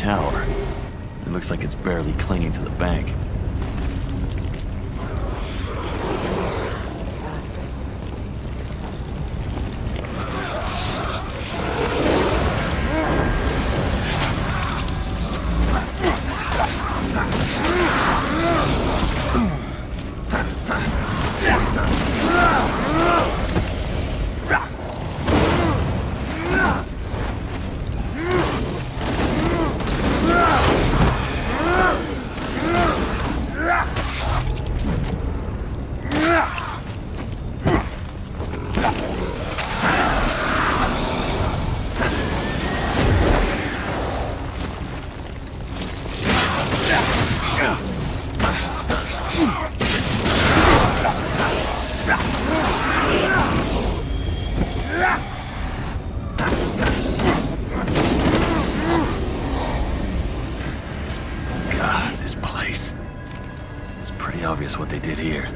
tower. It looks like it's barely clinging to the bank. Obvious what they did here.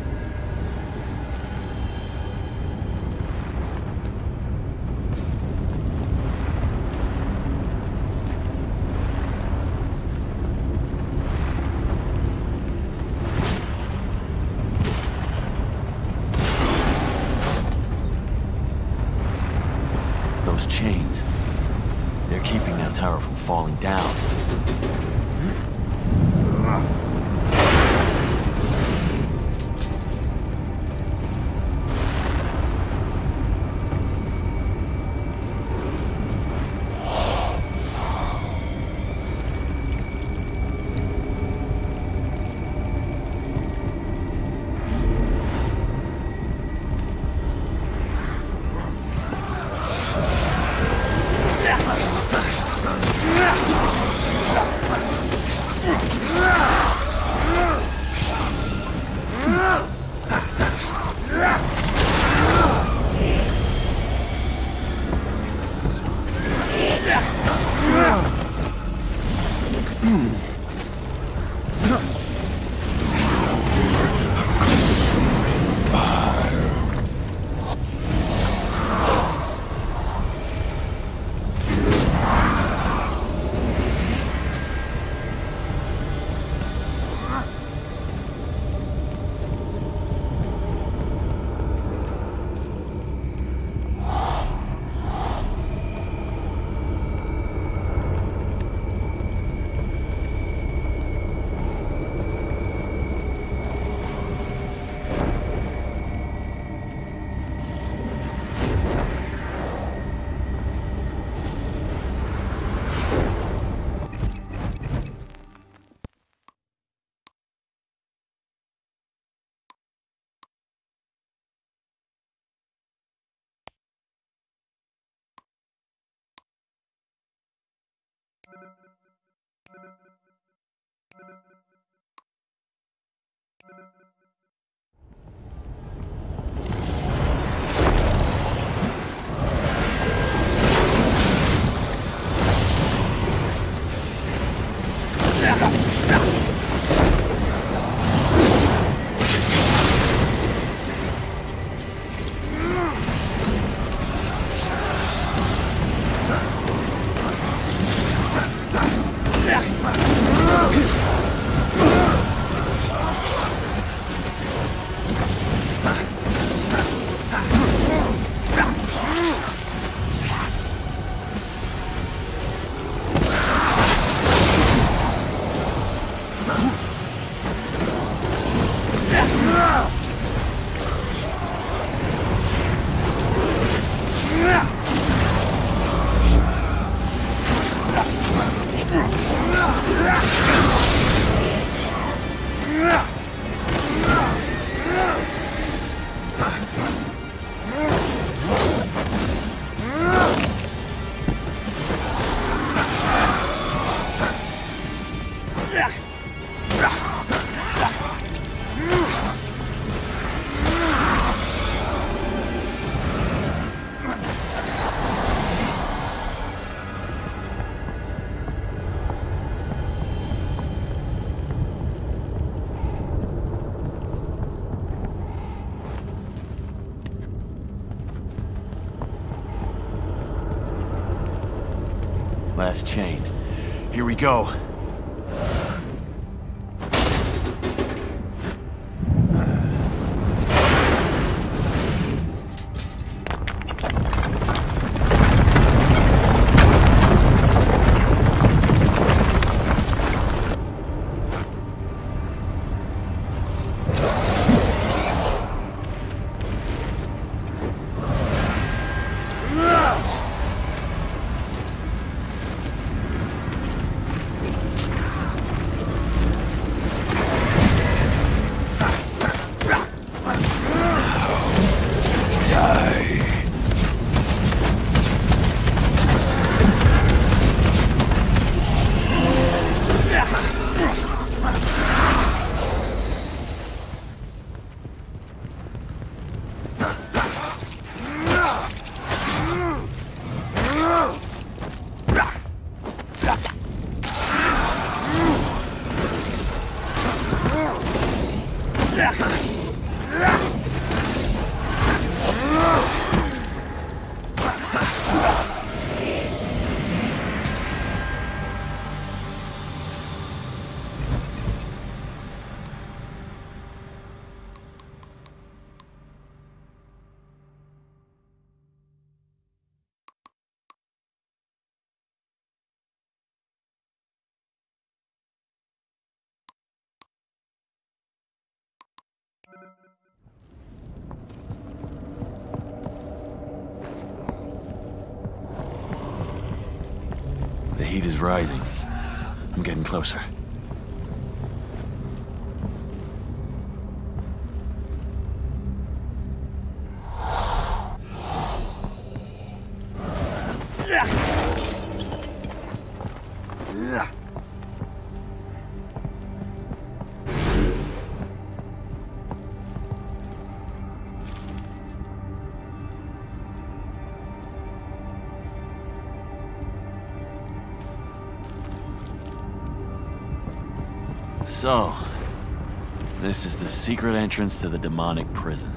Those chains, they're keeping that tower from falling down. Last chain. Here we go. The heat is rising. I'm getting closer. So, this is the secret entrance to the demonic prison.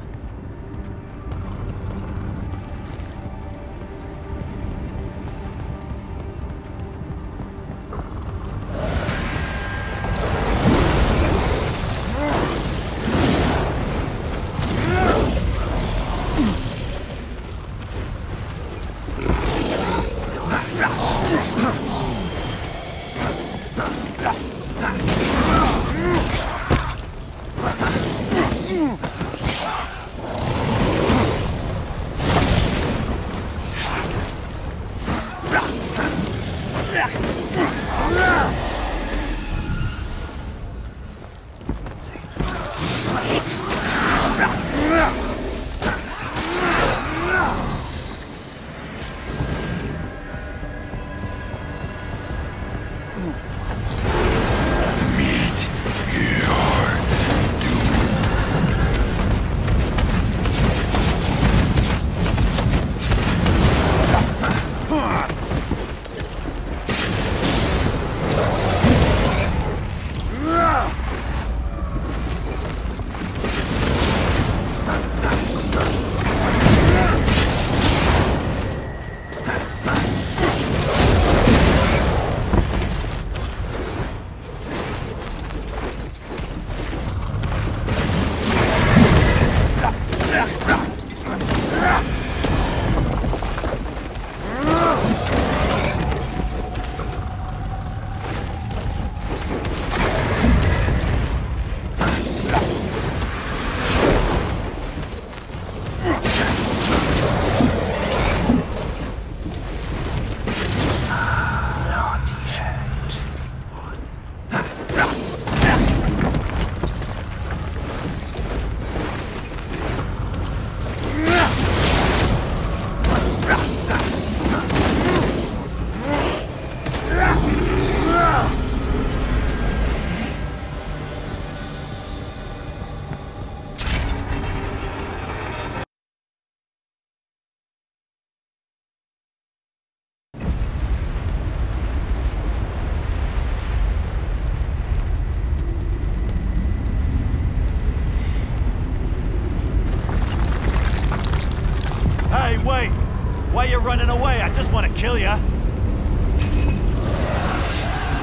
Why you running away? I just want to kill ya.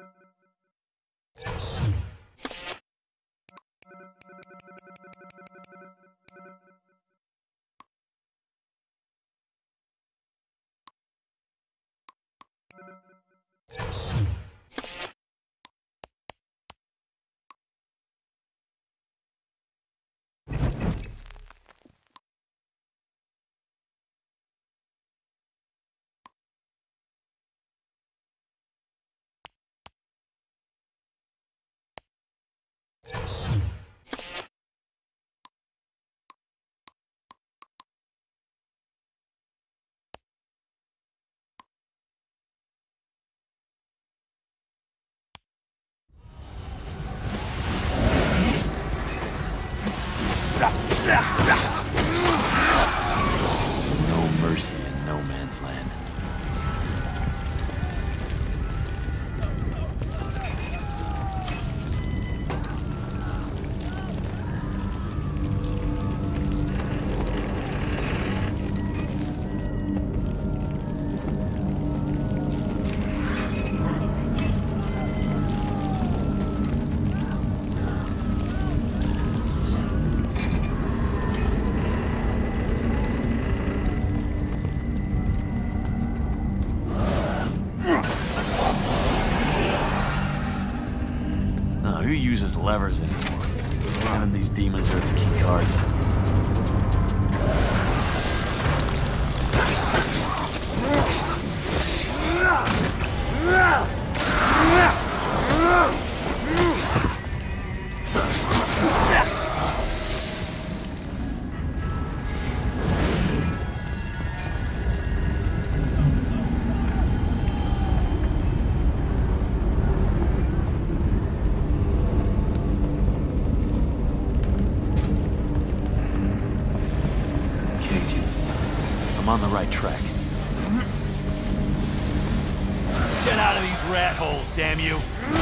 No mercy in no man's land. Who uses levers anymore? Even these demons are the key cards. I'm on the right track. Get out of these rat holes, damn you!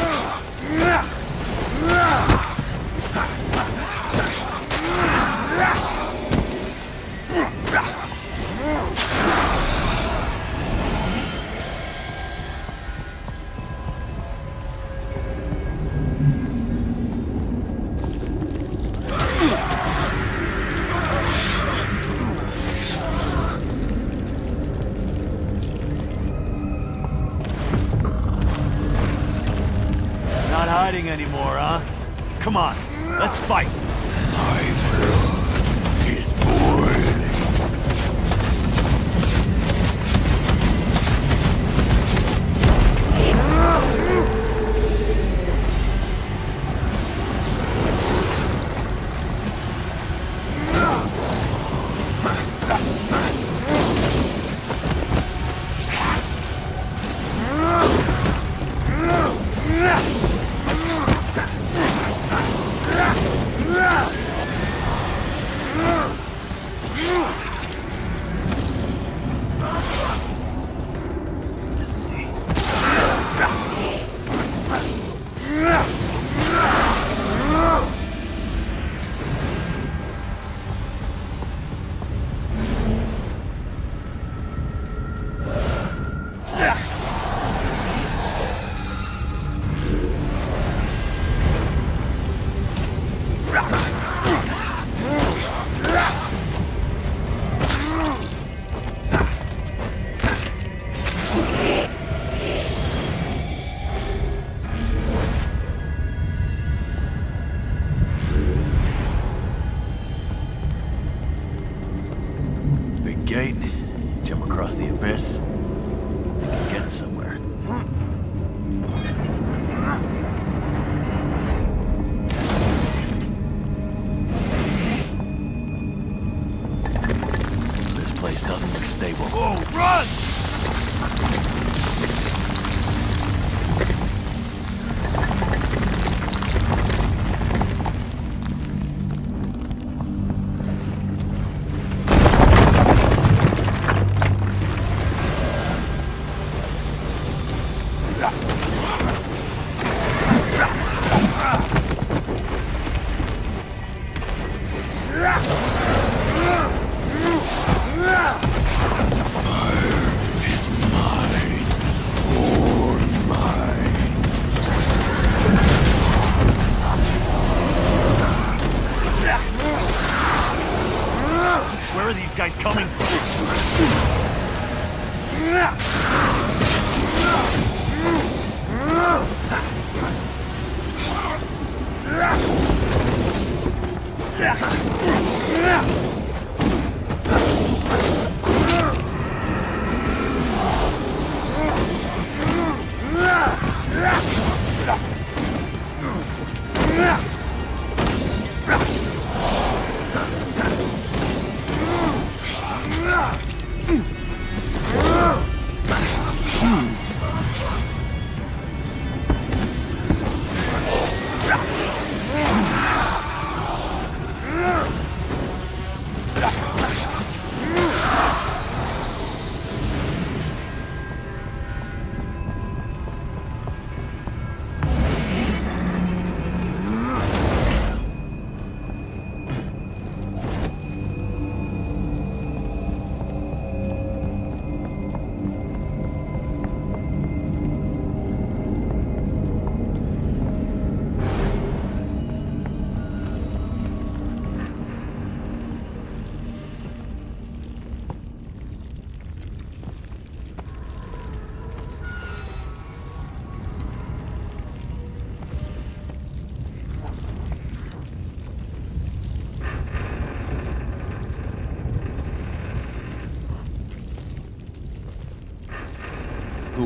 Not hiding anymore, huh? Come on, let's fight! My blood is boiling. Gate, jump across the abyss. Think I'm getting somewhere. This place doesn't look stable. Whoa, run! Fire is mine, all mine.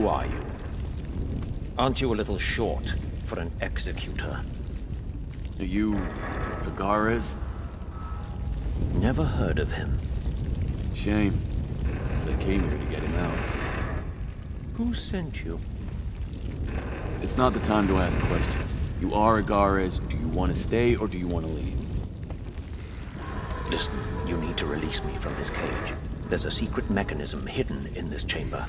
Who are you? Aren't you a little short for an executor? Are you... Agares? Never heard of him. Shame. I came here to get him out. Who sent you? It's not the time to ask questions. You are Agares. Do you want to stay or do you want to leave? Listen, you need to release me from this cage. There's a secret mechanism hidden in this chamber.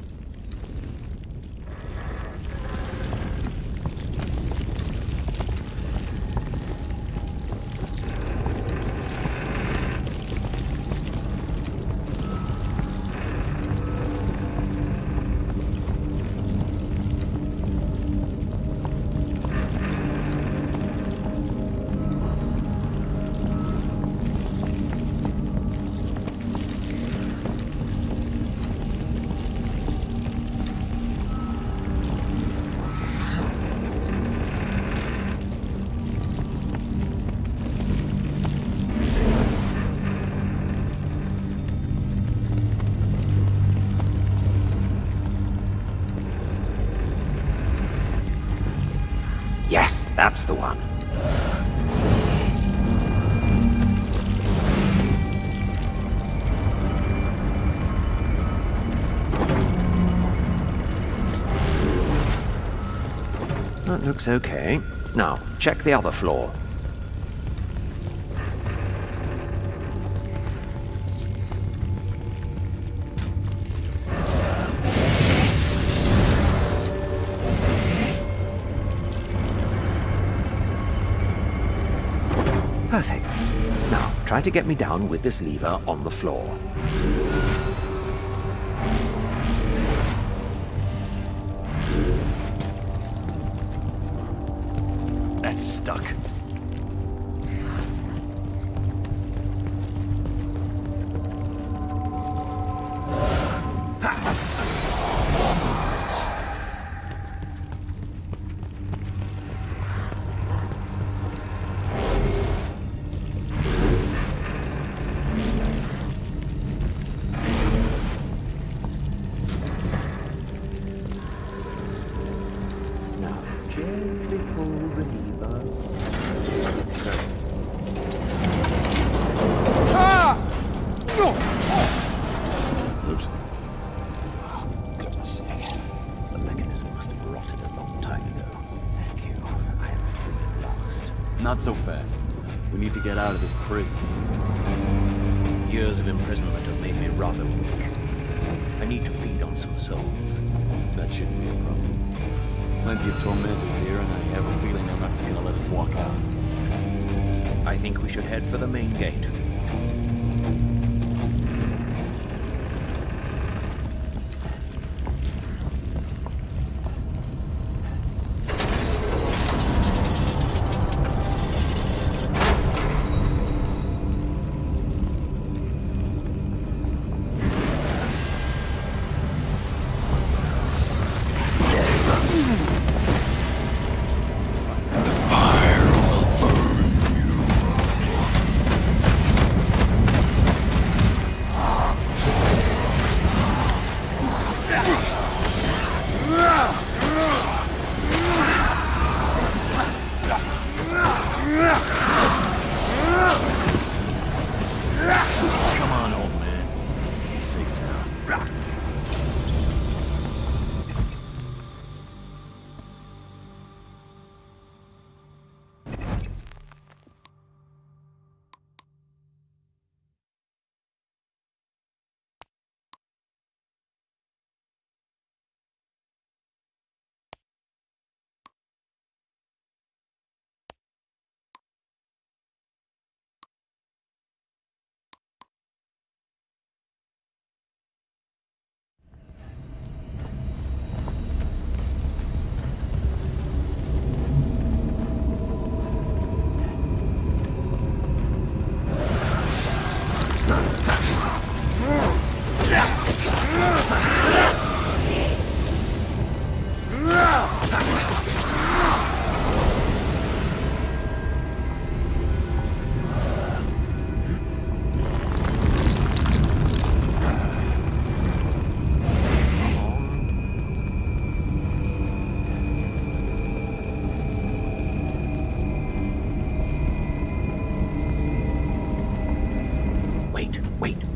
Yes, that's the one. That looks okay. Now, check the other floor. Perfect. Now, try to get me down with this lever on the floor. That's stuck. Gently pull the lever. Oops. Goodness sake. The mechanism must have rotted a long time ago. Thank you. I am free at last. Not so fast. We need to get out of this prison. Years of imprisonment have made me rather weak. I need to feed on some souls. That shouldn't be a problem. Plenty of tormentors here, and I have a feeling they're not just gonna let us walk out. I think we should head for the main gate.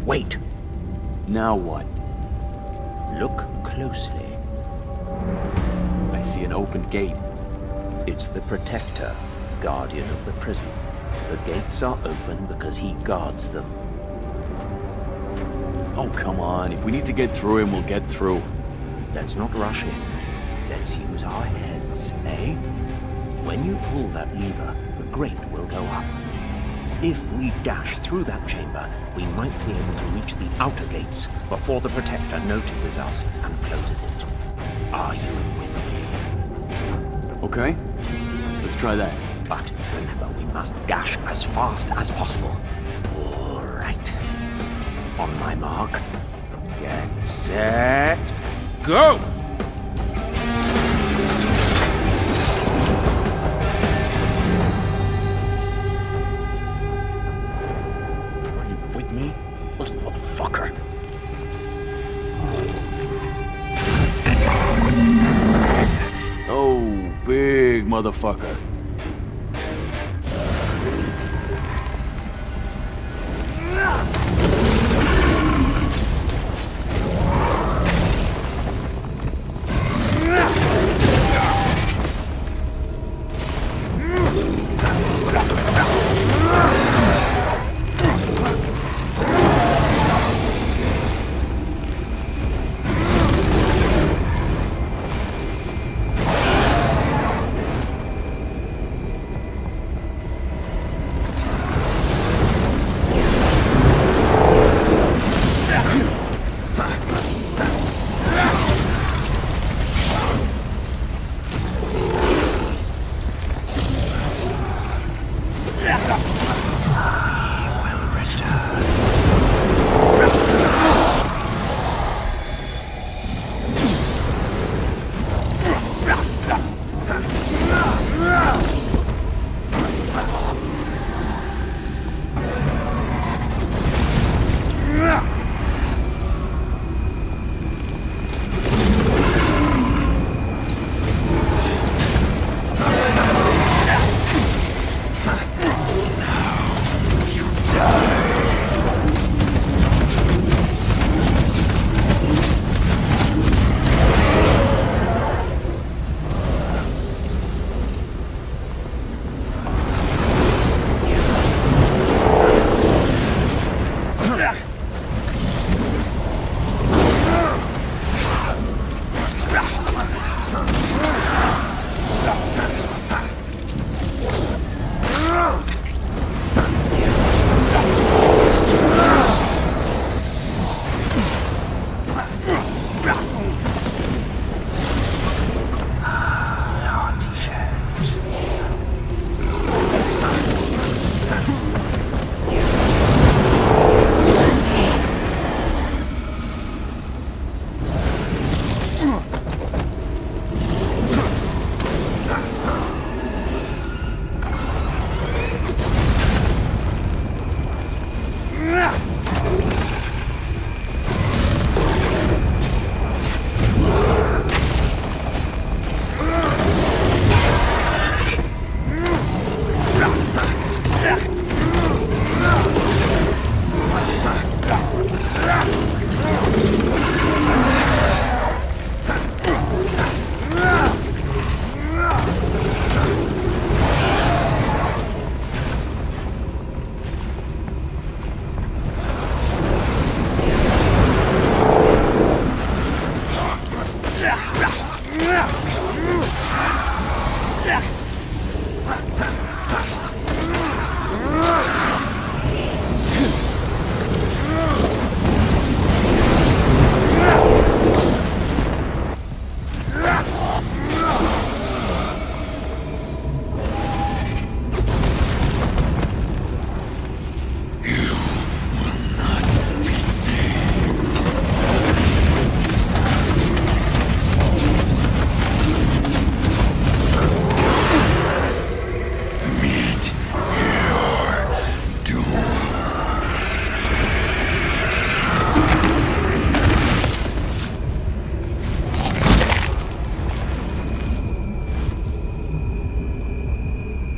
Wait. Now what? Look closely. I see an open gate. It's the Protector, guardian of the prison. The gates are open because he guards them. Oh, come on. If we need to get through him, we'll get through. Let's not rush in. Let's use our heads, eh? When you pull that lever, the grate will go up. If we dash through that chamber, we might be able to reach the outer gates before the Protector notices us and closes it. Are you with me? Okay. Let's try that. But remember, we must dash as fast as possible. All right. On my mark. Get set. Go! Are you with me, little motherfucker? Oh, big motherfucker.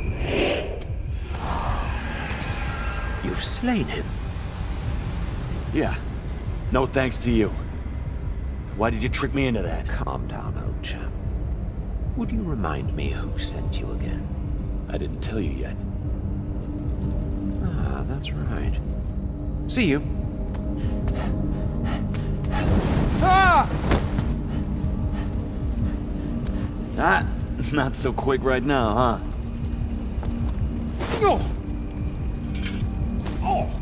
You've slain him. Yeah. No thanks to you. Why did you trick me into that? Calm down, old chap. Would you remind me who sent you again? I didn't tell you yet. Ah, that's right. See you. Ah! Ah, not so quick right now, huh? Oh! Oh!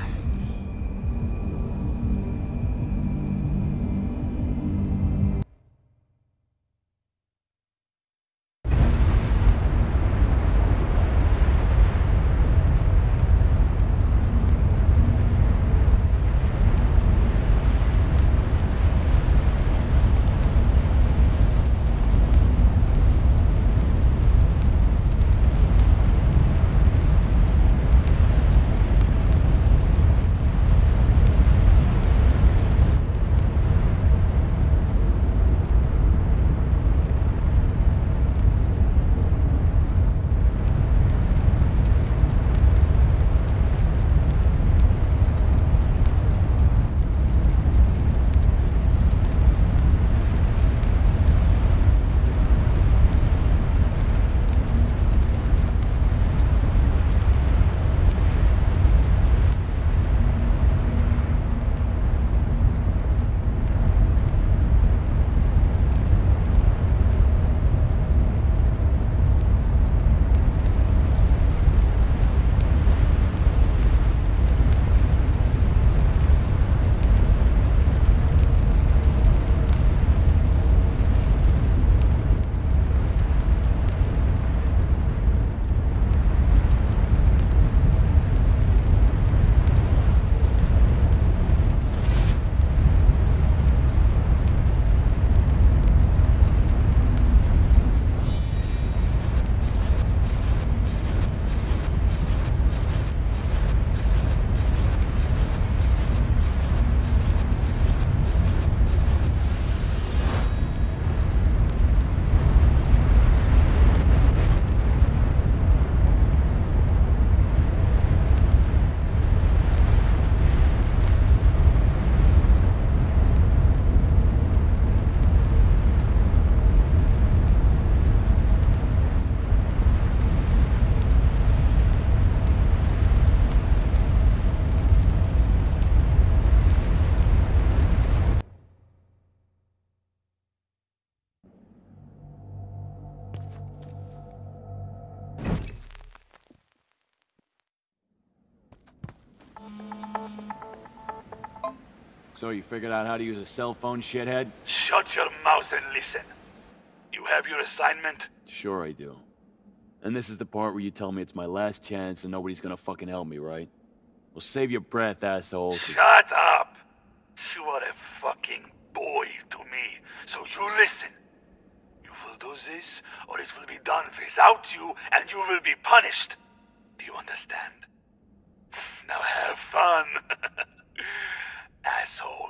So you figured out how to use a cell phone, shithead? Shut your mouth and listen. You have your assignment? Sure I do. And this is the part where you tell me it's my last chance and nobody's gonna fucking help me, right? Well, save your breath, asshole. Shut up! You are a fucking boy to me, so you listen. You will do this, or it will be done without you, and you will be punished. Do you understand? Now have fun, asshole.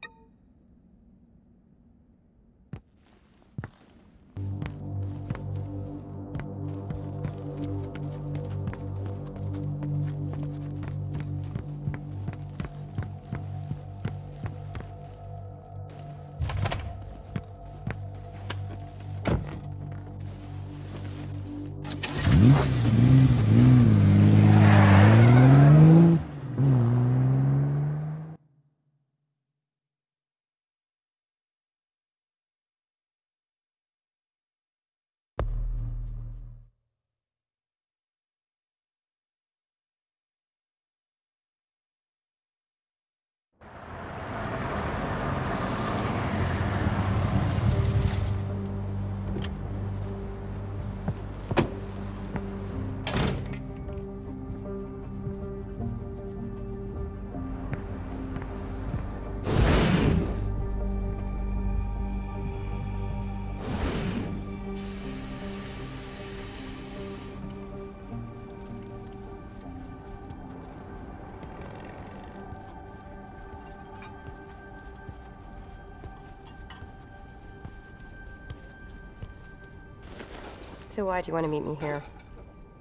So why do you want to meet me here?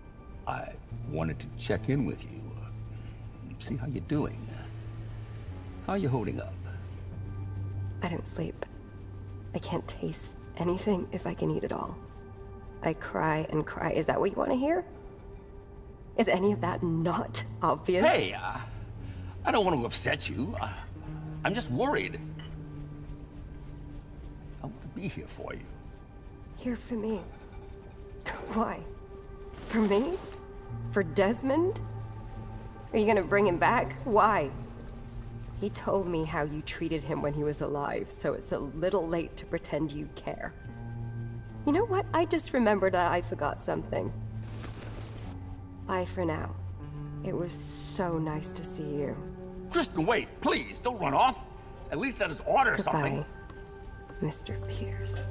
I wanted to check in with you. See how you're doing. How are you holding up? I don't sleep. I can't taste anything if I can eat it all. I cry and cry. Is that what you want to hear? Is any of that not obvious? Hey, I don't want to upset you. I'm just worried. I want to be here for you. Here for me. Why? For me? For Desmond? Are you gonna bring him back? Why? He told me how you treated him when he was alive, so it's a little late to pretend you care. You know what? I just remembered that I forgot something. Bye for now. It was so nice to see you. Kristen, wait, please, don't run off. At least let us order something. Goodbye, Mr. Pearce.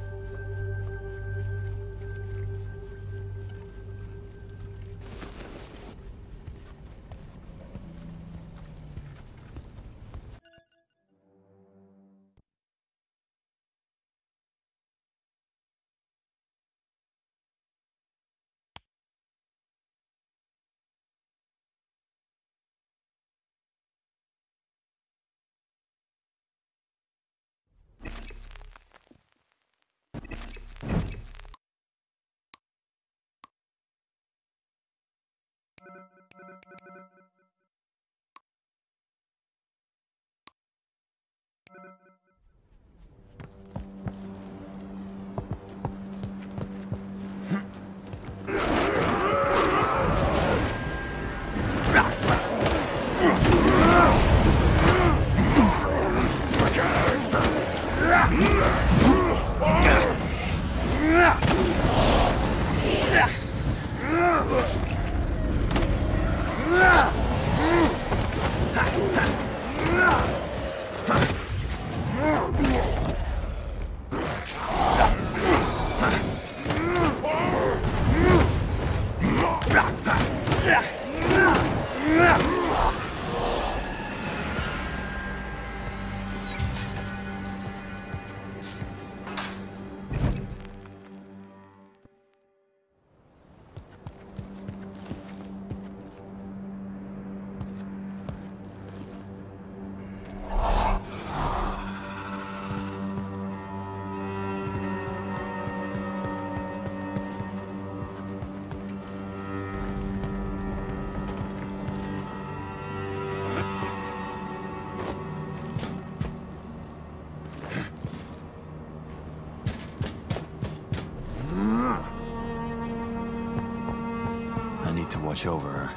Watch over her.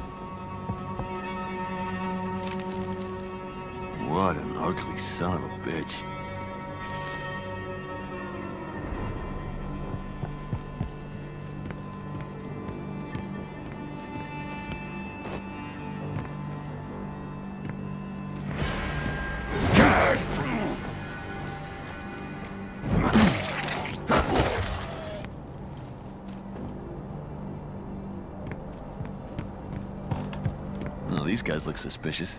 What an ugly son of a bitch. These guys look suspicious.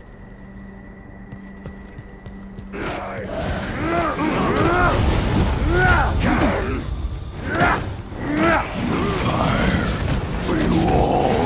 For you all.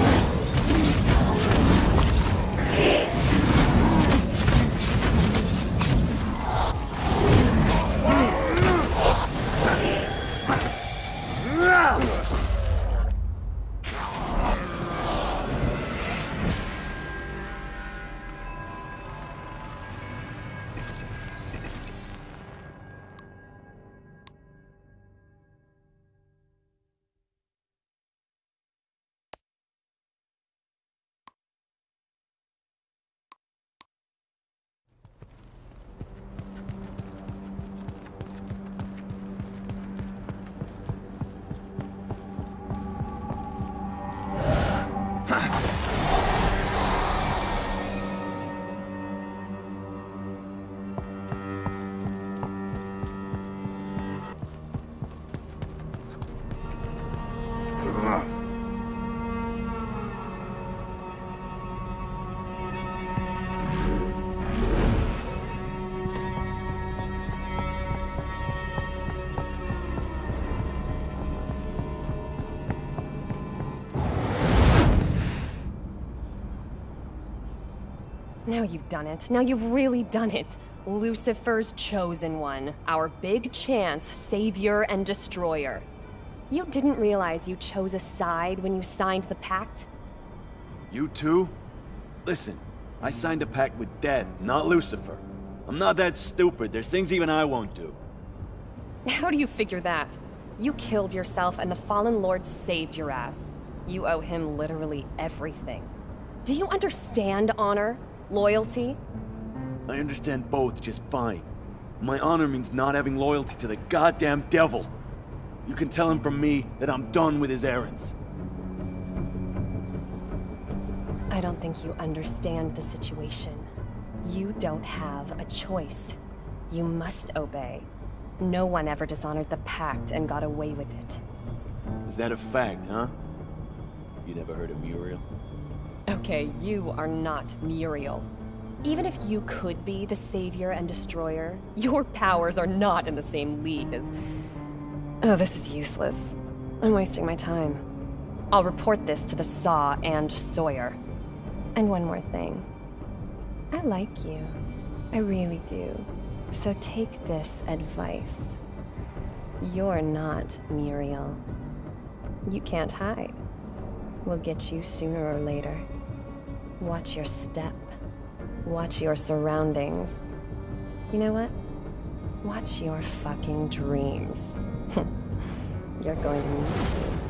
Now you've done it. Now you've really done it. Lucifer's chosen one. Our big chance, savior and destroyer. You didn't realize you chose a side when you signed the pact? You too? Listen, I signed a pact with death, not Lucifer. I'm not that stupid. There's things even I won't do. How do you figure that? You killed yourself and the fallen lord saved your ass. You owe him literally everything. Do you understand honor? Loyalty? I understand both just fine. My honor means not having loyalty to the goddamn devil. You can tell him from me that I'm done with his errands. I don't think you understand the situation. You don't have a choice. You must obey. No one ever dishonored the pact and got away with it. Is that a fact, huh? You never heard of Muriel? Okay, you are not Muriel. Even if you could be the savior and destroyer, your powers are not in the same league as... Oh, this is useless. I'm wasting my time. I'll report this to the Saw and Sawyer. And one more thing. I like you. I really do. So take this advice. You're not Muriel. You can't hide. We'll get you sooner or later. Watch your step. Watch your surroundings. You know what? Watch your fucking dreams. You're going to need to.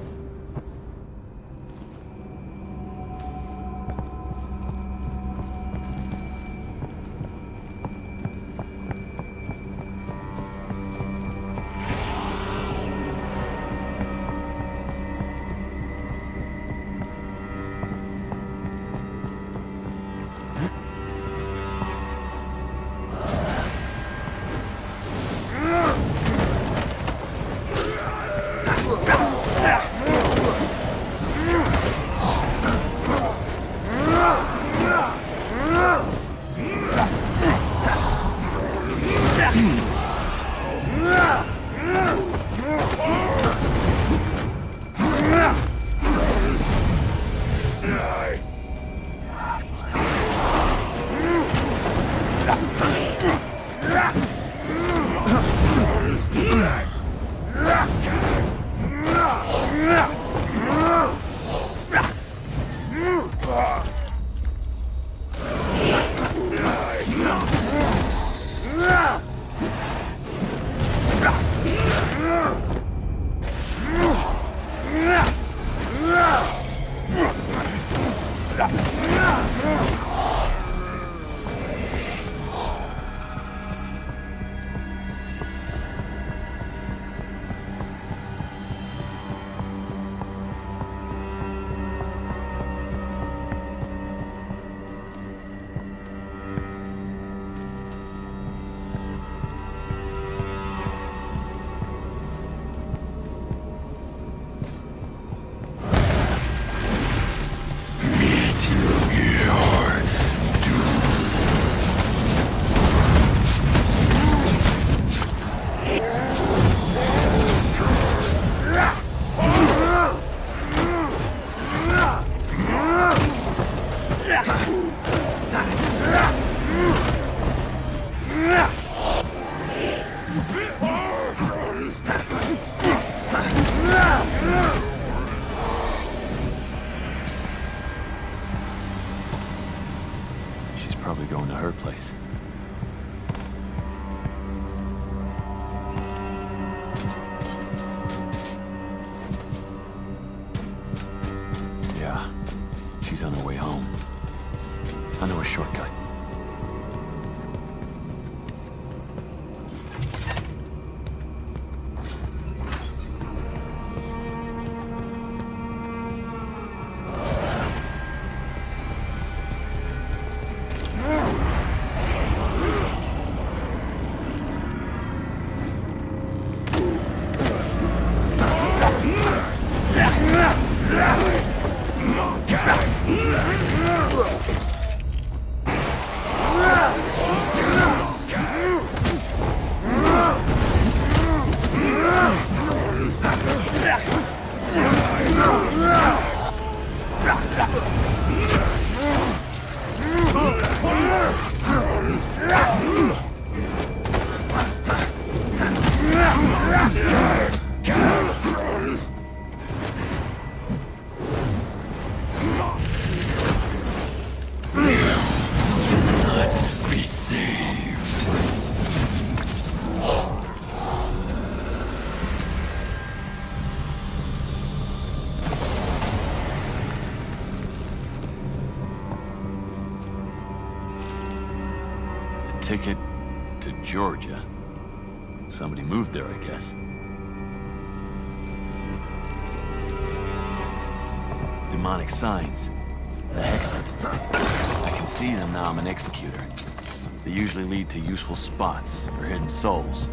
Probably going to her place. Yeah, she's on her way home. I know a shortcut. ticket to Georgia. Somebody moved there, I guess. Demonic signs. The hexes. I can see them now I'm an executor. They usually lead to useful spots or hidden souls.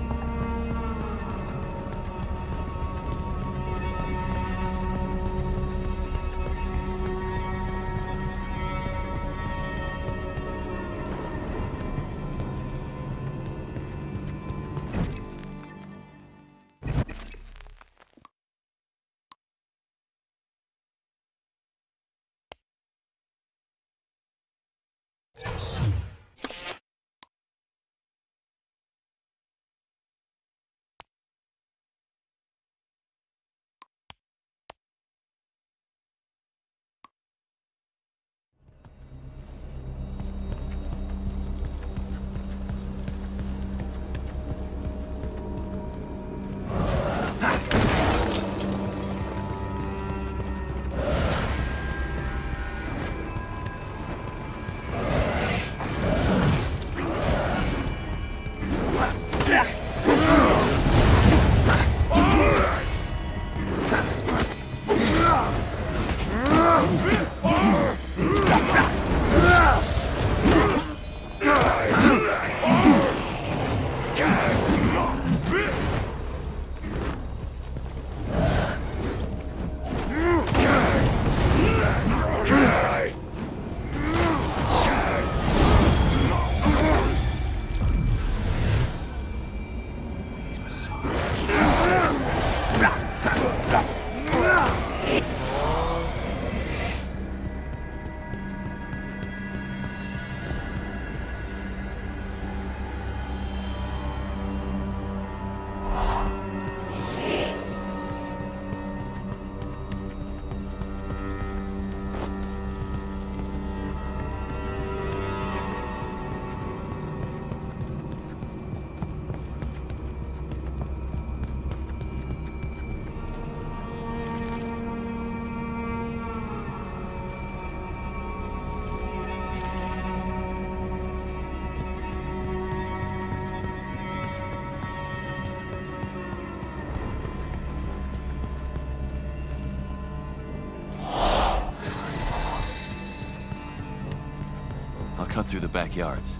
Cut through the backyards.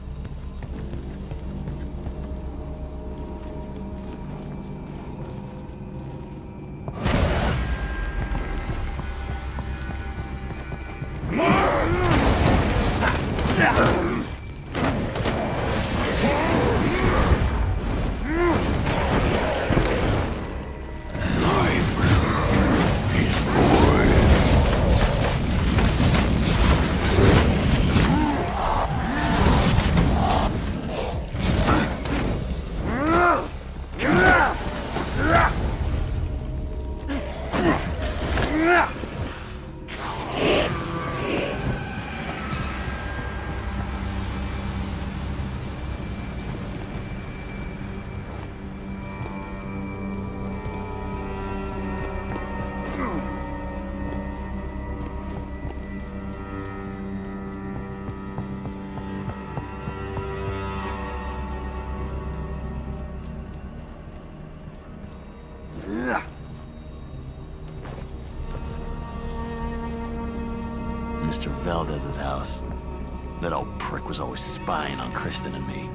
Mr. Valdez's house. That old prick was always spying on Kristen and me.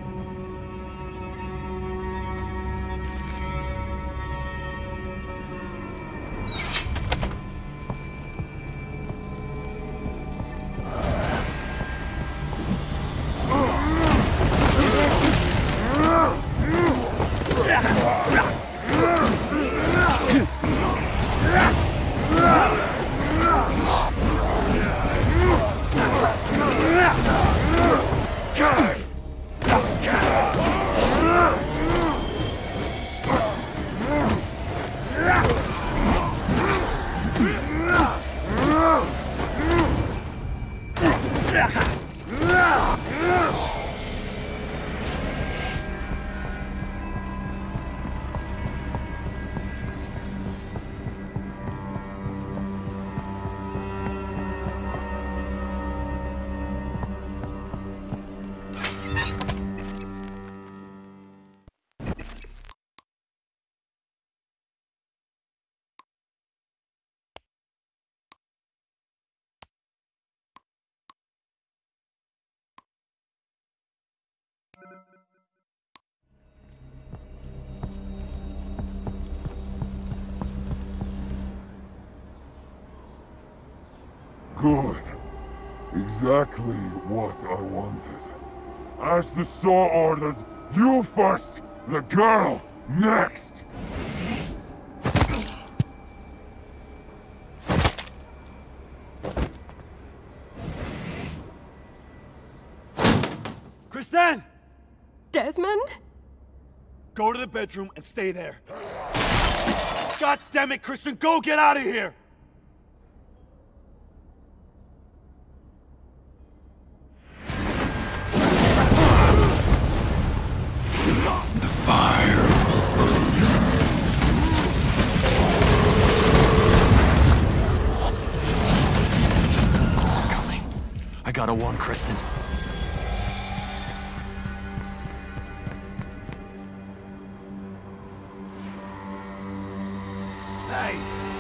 Good. Exactly what I wanted. As the Saw ordered, you first, the girl next! Kristen! Desmond? Go to the bedroom and stay there. God damn it, Kristen, go get out of here! The fire will burn. Coming. I gotta warn Kristen. Hey!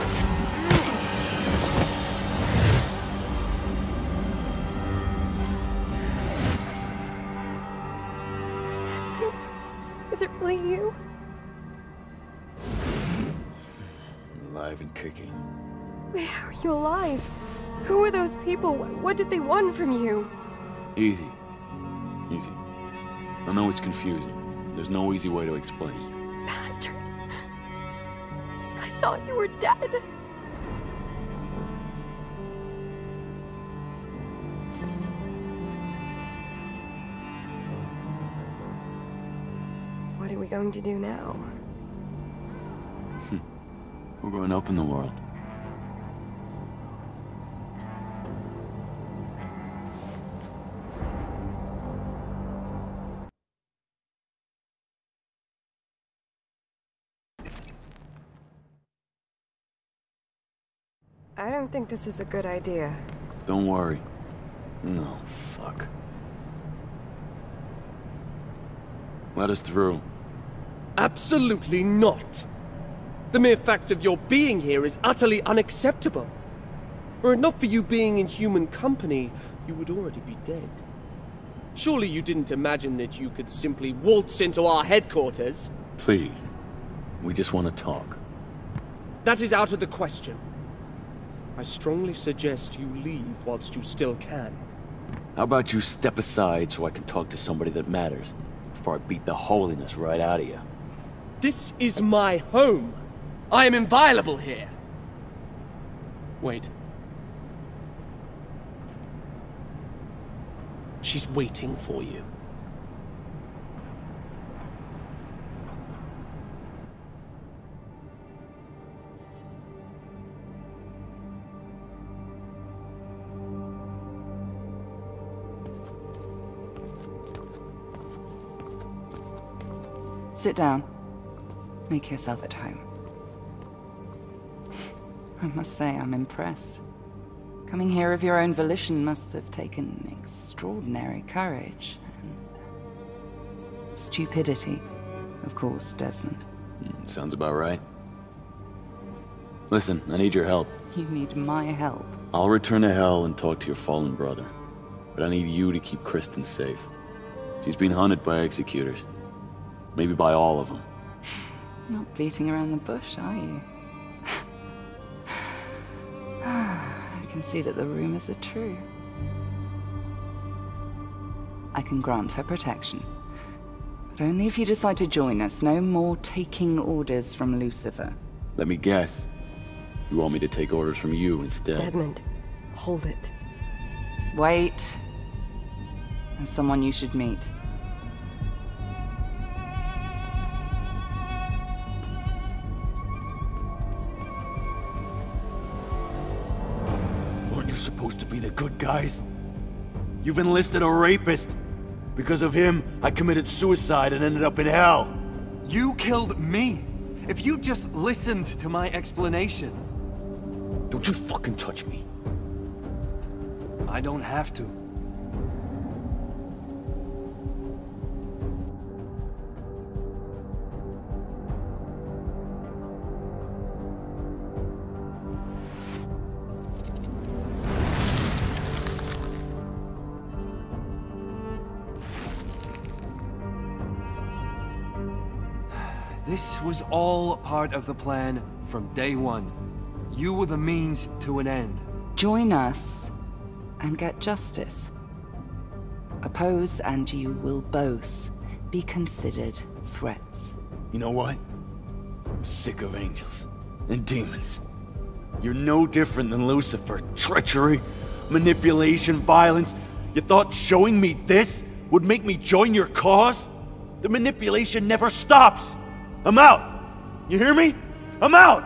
Desmond? Is it really you? Alive and kicking. Wait, how are you alive? Who are those people? What did they want from you? Easy. Easy. I know it's confusing. There's no easy way to explain. Bastard. I thought you were dead. What are we going to do now? We're going up in the world. I don't think this is a good idea. Don't worry. No, fuck. Let us through. Absolutely not. The mere fact of your being here is utterly unacceptable. Were it not for you being in human company, you would already be dead. Surely you didn't imagine that you could simply waltz into our headquarters? Please. We just want to talk. That is out of the question. I strongly suggest you leave whilst you still can. How about you step aside so I can talk to somebody that matters, before I beat the holiness right out of you? This is my home. I am inviolable here. Wait. She's waiting for you. Sit down. Make yourself at home. I must say, I'm impressed. Coming here of your own volition must have taken extraordinary courage and stupidity, of course, Desmond. Sounds about right. Listen, I need your help. You need my help. I'll return to hell and talk to your fallen brother. But I need you to keep Kristen safe. She's been hunted by executors. Maybe by all of them. Not beating around the bush, are you? I can see that the rumors are true. I can grant her protection. But only if you decide to join us. No more taking orders from Lucifer. Let me guess. You want me to take orders from you instead? Desmond, hold it. Wait. There's someone you should meet. Weren't you supposed to be the good guys? You've enlisted a rapist. Because of him, I committed suicide and ended up in hell. You killed me. If you just listened to my explanation. Don't you fucking touch me. I don't have to. This was all part of the plan from day one. You were the means to an end. Join us, and get justice. Oppose and you will both be considered threats. You know what? I'm sick of angels and demons. You're no different than Lucifer. Treachery, manipulation, violence. You thought showing me this would make me join your cause? The manipulation never stops. I'm out. You hear me? I'm out.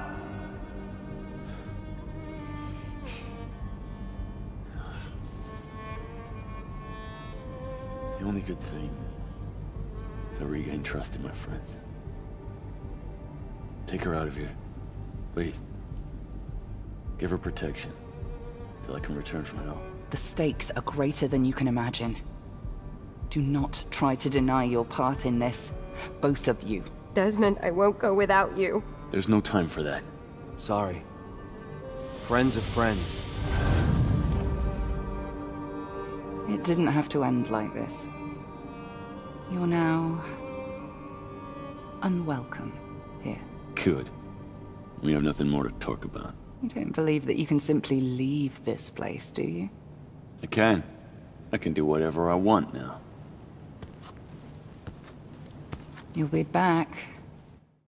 The only good thing is I regain trust in my friends. Take her out of here. Please. Give her protection till I can return from hell. The stakes are greater than you can imagine. Do not try to deny your part in this, both of you. Desmond, I won't go without you. There's no time for that. Sorry. Friends of friends. It didn't have to end like this. You're now unwelcome here. Good. We have nothing more to talk about. You don't believe that you can simply leave this place, do you? I can. I can do whatever I want now. You'll be back.